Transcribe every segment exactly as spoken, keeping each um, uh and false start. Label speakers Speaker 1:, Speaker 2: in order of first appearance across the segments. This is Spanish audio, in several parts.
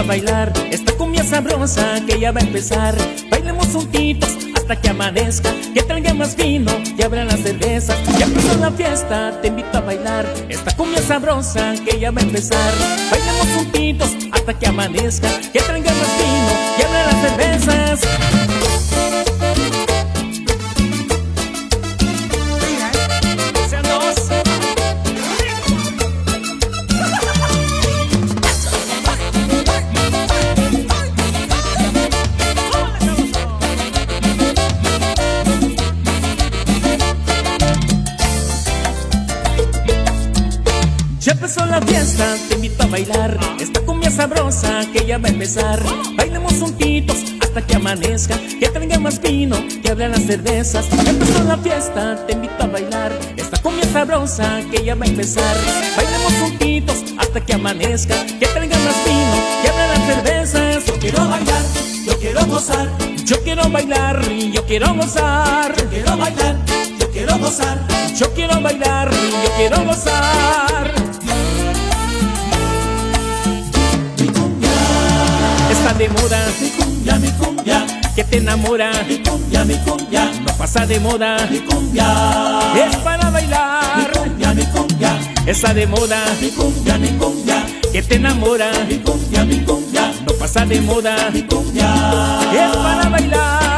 Speaker 1: bailar esta cumbia sabrosa que ya va a empezar. Bailemos juntitos hasta que amanezca, que traiga más vino, que abran las cervezas. Ya empezó la fiesta, te invito a bailar esta cumbia sabrosa que ya va a empezar. Bailemos juntitos hasta que amanezca, que traiga más vino, que abran las cervezas. Ya empezó la fiesta, te invito a bailar esta cumbia sabrosa que ya va a empezar. Bailemos juntitos hasta que amanezca, que traiga más vino, que abran las cervezas. Ya empezó la fiesta, te invito a bailar esta cumbia sabrosa que ya va a empezar. Bailemos juntitos hasta que amanezca, que traiga más vino, que abran las cervezas.
Speaker 2: Yo quiero bailar, yo quiero gozar.
Speaker 1: Yo quiero bailar y yo quiero gozar.
Speaker 2: Yo quiero bailar, yo quiero gozar.
Speaker 1: Yo quiero bailar y yo quiero gozar. Está de moda
Speaker 2: Mi cumbia, mi cumbia,
Speaker 1: que te enamora.
Speaker 2: mi cumbia, mi cumbia,
Speaker 1: No pasa de moda,
Speaker 2: mi cumbia.
Speaker 1: es para
Speaker 2: Mi
Speaker 1: bailar.
Speaker 2: cumbia, mi cumbia,
Speaker 1: Está de moda
Speaker 2: mi cumbia, mi cumbia,
Speaker 1: que te enamora.
Speaker 2: mi cumbia, mi cumbia,
Speaker 1: No pasa de moda,
Speaker 2: mi cumbia.
Speaker 1: es para bailar.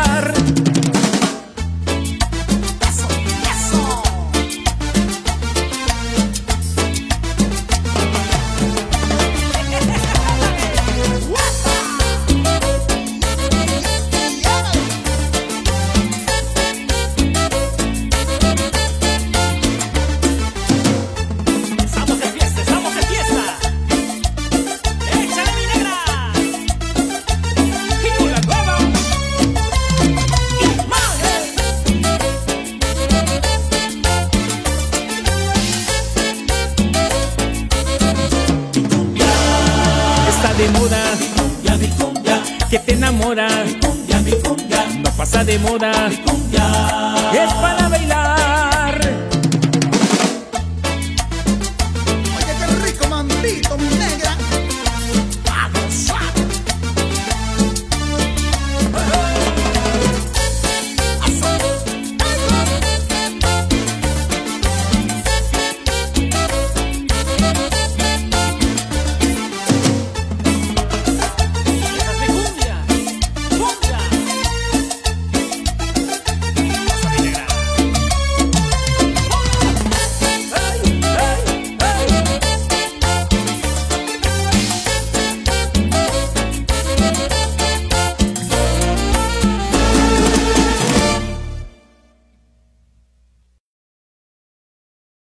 Speaker 1: Estamos de fiesta, estamos de fiesta. Échale mi negra. Y con la nueva. Imagen. Está de moda
Speaker 2: Mi cumbia, mi cumbia,
Speaker 1: que te enamora.
Speaker 2: mi cumbia, mi cumbia,
Speaker 1: No pasa de moda,
Speaker 2: mi cumbia.
Speaker 1: es para bailar.